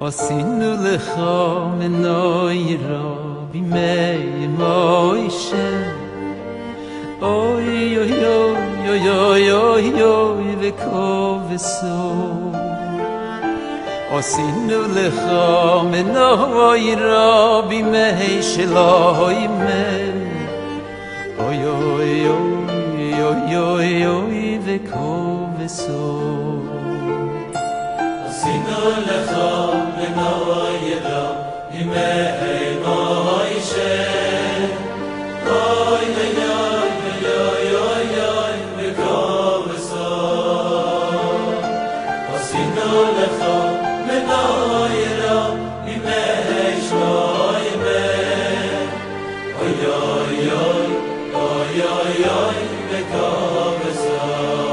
עשינו לך מנוירה בימי מוישה אוי אוי אוי אוי אוי אוי וכובסו עשינו לך מנוירה בימי שלא ימי אוי אוי אוי אוי אוי אוי וכובסו עשינו לך מנוירה בימי מוישה אוי אוי אוי אוי אוי אוי וכובסו עשינו לך מנוירה בימי שלא ימי אוי אוי אוי אוי אוי אוי וכובסו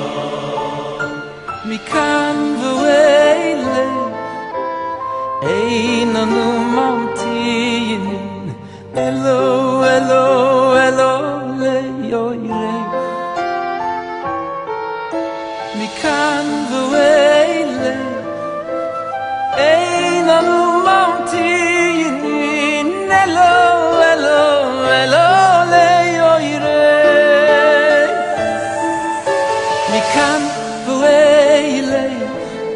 מכאן ואילך אין אנו ממתינים אלו אלו אלו ליורך מכאן ואילך אין אנו ממתינים אלו אלו אלו ליורך מכאן ואילך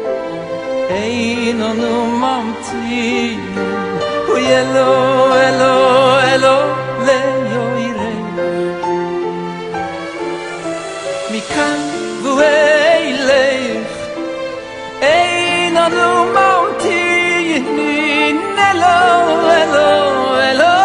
אין אנו ממתינים אוי אלו אלו אלו ליורך מכאן ואילך אין אנו ממתינים אלו אלו אלו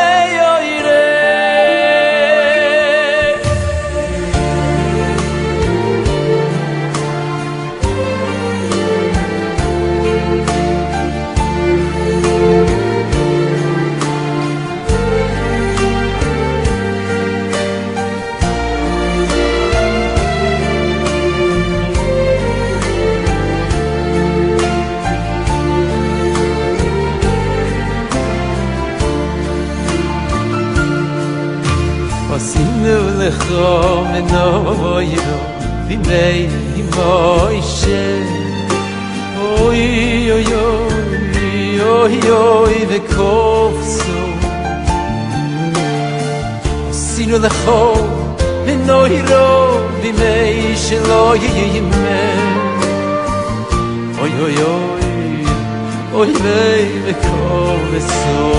עשינו לך מנוירה בימי מוישה אוי אוי אוי אוי אוי וכובסו עשינו לך מנוירה בימי שלא ימי אוי אוי אוי אוי אוי וכובסו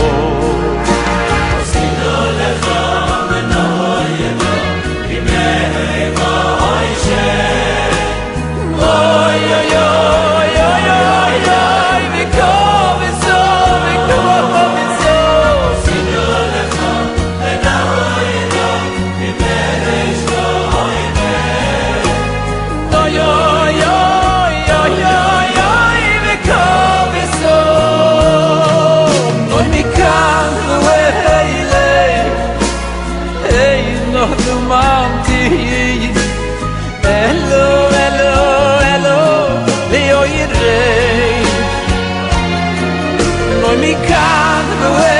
Hello, hello, hello, Leo Yirei, no mi can